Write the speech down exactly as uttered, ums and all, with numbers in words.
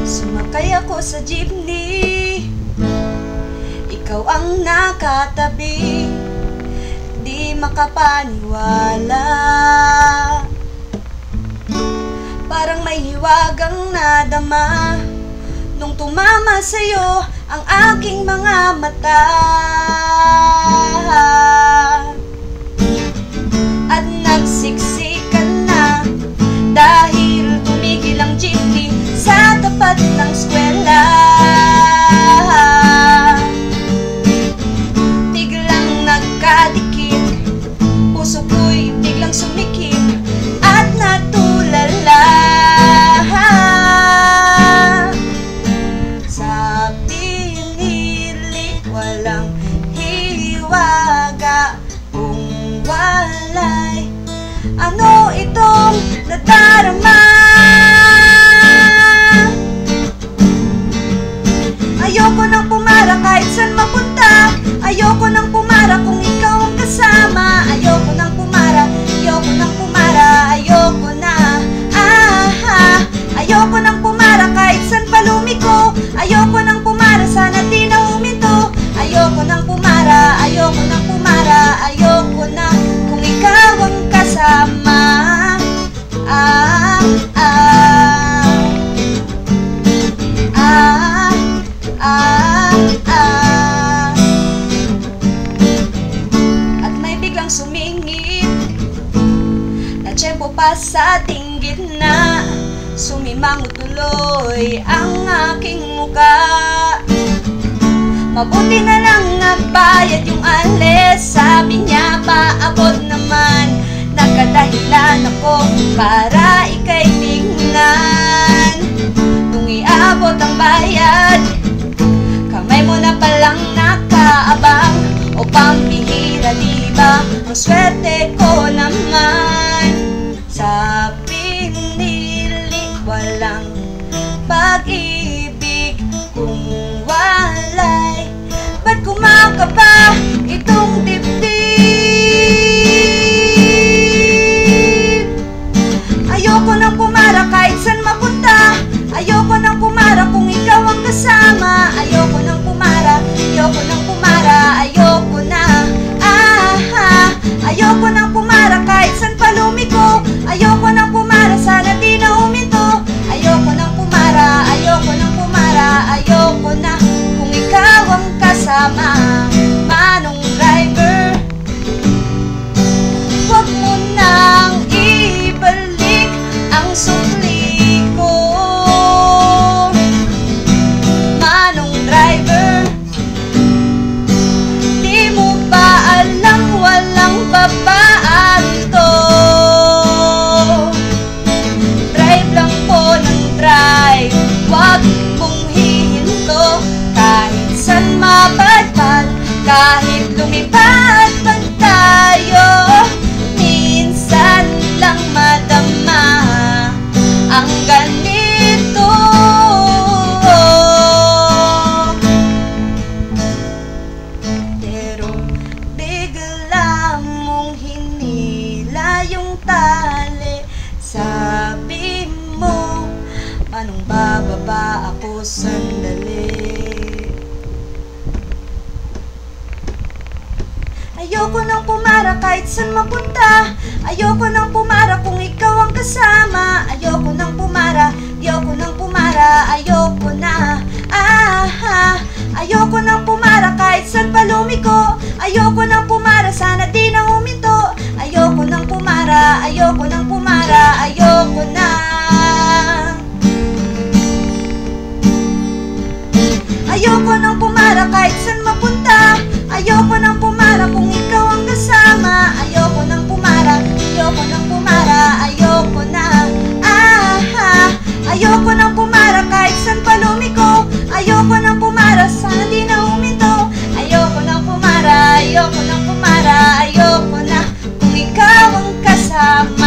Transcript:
Sumakay ako sa jeepney, ikaw ang nakatabi, di makapaniwala. Parang may hiwagang nadama nung tumama sa'yo ang aking mga mata. At nagsiksikan na dahil tumigil ang jeepney sa tapat ng eskwela. Biglang nagkadikit, puso ko'y biglang sumikip at natulala. Sa pinilik walang hiwaga, kung walay ano itong nadarama. Ayoko nang pumara kahit saan mapunta, ayoko nang pumara kung ikaw ang kasama. Ayoko nang pumara, ayoko nang pumara, ayoko na. Ah, ah. Ayoko nang pumara kahit saan pa lumiko, ayoko nang pumara, sana di na huminto. Ayoko nang pumara, ayoko nang pumara, ayoko na kung ikaw ang kasama. Ah, ah. Ah, ah, ah. At may biglang sumingit na tiyempo pa sa ating gitna, sumimango tuloy ang aking muka. Mabuti na lang nagbayad yung alis, sabi niya paabot naman. Nagkadahilan ako para ika'y tingnan. Nung iabot ang bayad, kamay mo na palang nakaabang. O pambihira, diba ang swerte ko naman. Sa pinili walang pag-ibig, kung walay ba't kumakaba itong dibdib? Ayoko nang pumara kahit saan mapunta, ayoko nang pumara kung ikaw ang kasama. Ayoko nang pumara, ayoko nang pumara, ayoko na. Ah, ah. Ayoko nang pumara kahit saan pa lumiko, ayoko nang pumara, sana di na huminto. Ayoko nang pumara, ayoko nang pumara, ayoko na kung ikaw ang kasama. Manong driver, huwag mo nang ibalik ang sukli ko. Manong driver, di mo ba alam walang babaan to? Drive lang po ng drive, huwag mong hihinto. Kahit saan mapadpad, kahit lumipad pag tayo, minsan lang madama ang ganito. Pero bigla mong hinila yung tali, sabi mo, anong bababa ako sandali. Ayoko nang pumara kahit saan mapunta, ayoko nang pumara kung ikaw ang kasama. Ayoko nang pumara, ayoko nang pumara, ayoko na. Ah, ah. Ayoko nang pumara kahit saan pa lumiko, ayoko nang pumara, sana di na huminto. Ayoko nang pumara, ayoko nang pumara, ayoko na. Ayoko nang pumara kahit saan mapunta, ayoko nang pumara kung ikaw ang kasama. Ayoko nang pumara, ayoko nang pumara, ayoko na. Ah, ah. Ayoko nang pumara kahit saan pa lumiko, ayoko nang pumara, sana di na huminto. Ayoko nang pumara, ayoko nang pumara, ayoko na kung ikaw ang kasama.